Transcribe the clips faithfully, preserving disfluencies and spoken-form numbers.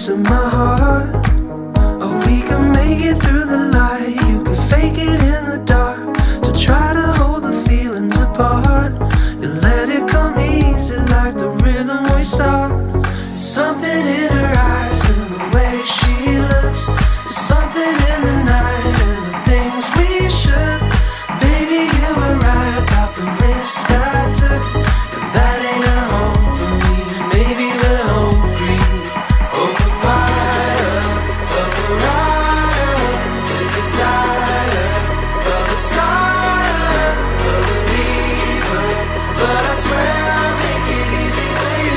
piece of my heart. Oh, we can make it through the light. You can fake it in the dark to try to hold the feelings apart. You let it come easy like the rhythm we start. There's something in her eyes and the way she looks. There's something in the night and the things we should. Baby, you were right about the risks I took, and that ain't a home for me. Maybe the home for you. Oh, papaya, a pariah, with desire, a messiah, a believer. But I swear I'll make it easy for you.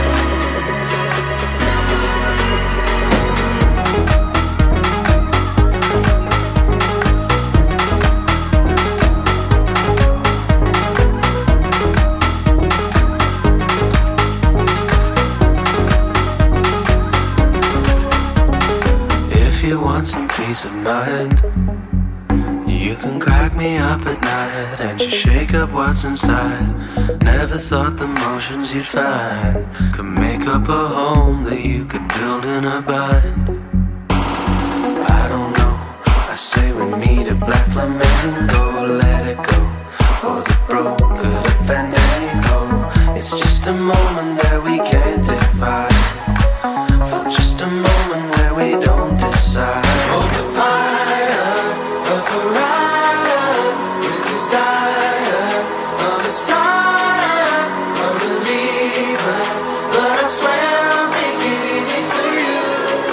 If you want some peace of mind, you can crack me up at night and you shake up what's inside. Never thought the motions you'd find could make up a home that you could build in a bind. I don't know, I say we meet a black flamingo. Let it go for the broke, good fandango. It's just a moment that we can't divide, for just a moment where we don't decide. Oh, papaya, a pariah, with desire, a messiah, a believer. But I swear I'll make it easy for you.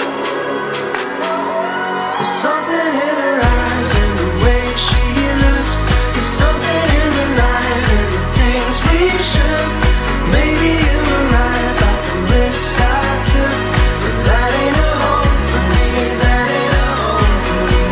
There's something in her eyes and the way she looks. There's something in the night and the things we should. Maybe you were right about the risks I took, but that ain't a home for me. That ain't a home for me.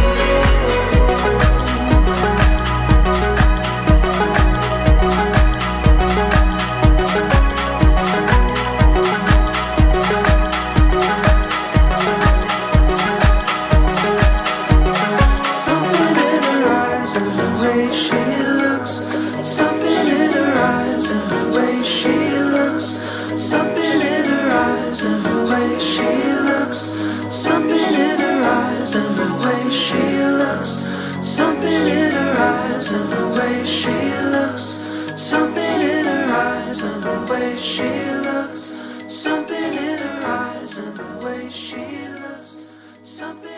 Something in her eyes and the way she looks. Something in her eyes and the way she looks. Something in her eyes and the way she looks. Something in her eyes and the way she looks. Something in her eyes and the way she looks. Something in her eyes and the way she looks. Something in her eyes and the way she looks. Something